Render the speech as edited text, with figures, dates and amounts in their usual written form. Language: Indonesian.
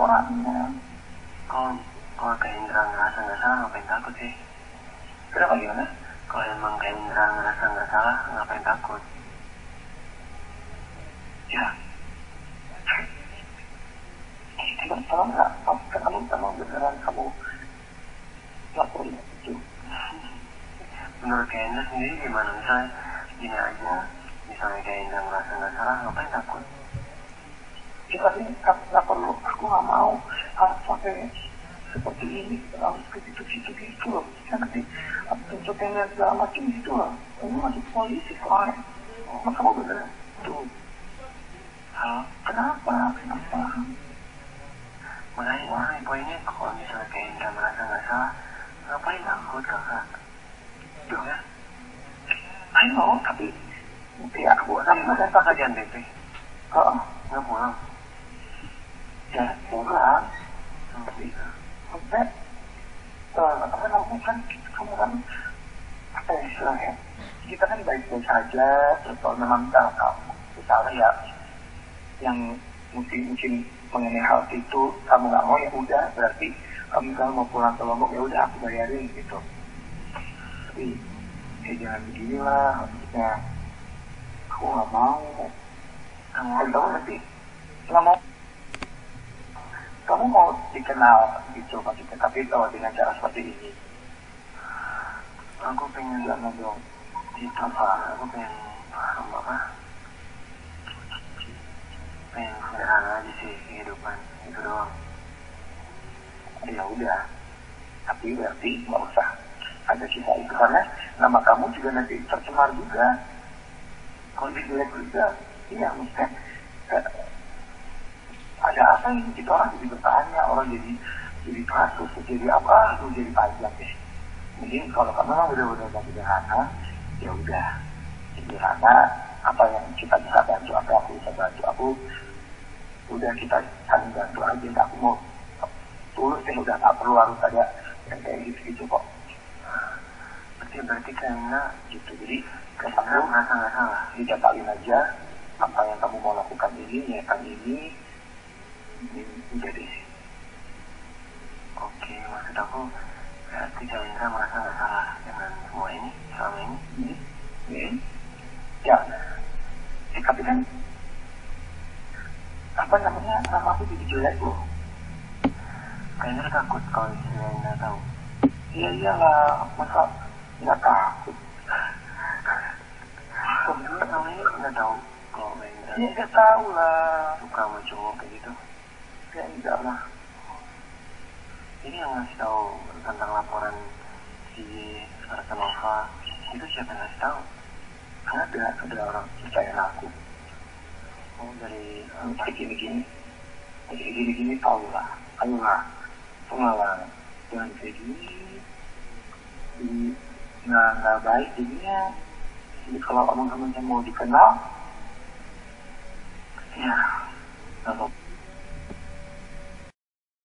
orangnya. Kalau Kak Indra ngerasa nggak salah, ngapain takut sih? Kenapa gimana? Kalau emang Kak Indra ngerasa nggak salah, ngapain takut? Ya. Kalau nggak, kamu beneran kamu laporin itu. Menurut Kak Indra sendiri gimana? Misalnya gini aja, misalnya Kak Indra ngerasa nggak salah, ngapain takut? Ya tapi nggak perlu, aku nggak mau harus sampai seperti ini, harus ke situ gitu loh. Ya nanti tuntutannya segala macam gitu loh. Ini masih polisi soalnya. Masa kamu beneran tuh. Halo? Kenapa? Makanya poinnya kalau misalnya Kak Indra merasa nggak salah, ngapain takut kakak? Tuh ya. Ayo, tapi ya aku akan Masa kakak di NTT? Nggak pulang? Ya pulang. Tapi sampai apa namanya kan kamu kan apa ya istilahnya, kita kan baik-baik saja. Terus kalau memang kamu misalnya ya yang mungkin mengenai hal itu kamu nggak mau, ya udah berarti kamu kalau mau pulang ke Lombok ya udah aku bayarin gitu. Tapi ya jangan beginilah, maksudnya aku nggak mau. Kamu nanti nggak mau, kamu mau dikenal gitu maksudnya, tapi dengan cara seperti ini. Aku pengen Jangan dong. itu apa? Aku pengen paham apa? Pengen sederhana aja sih kehidupan, itu doang. Ya udah, tapi berarti nggak usah ada kisah itu, karena nama kamu juga nanti tercemar juga. Kalau jelek juga, iya maksudnya ada apa ini, kita orang jadi bertanya, orang jadi kasus, jadi apa, itu jadi panjang deh. Mungkin kalau kamu memang udah sederhana, ya udah sederhana, apa yang kita bisa bantu, apa yang aku bisa bantu, aku udah kita saling bantu aja. Aku mau tulus ya, udah nggak perlu harus ada yang kayak gitu kok. Berarti karena Gitu, jadi kamu merasa nggak salah. dicatalin aja apa yang kamu mau lakukan ini, niatan ini udah deh. Oke, maksud aku berarti Kak Indra merasa nggak salah dengan semua ini selama ini. Ya, tapi kan apa namanya, nama aku jadi jelek loh. Kak Indra takut kalau Kak Indra tahu. Iya iyalah, masa nggak takut? Kamu namanya nggak tahu kalau Kak Indra Ya nggak tahu lah. suka sama cowok kayak gitu. Ya enggak lah. Ini yang ngasih tahu tentang laporan si Artanova itu siapa yang ngasih tahu? Ada orang percaya aku. Oh, dari Kayak gini tahu lah. Ayolah, pengalaman jangan kayak gini. Nggak baik jadinya. Jadi kalau teman-teman yang mau dikenal, ya nggak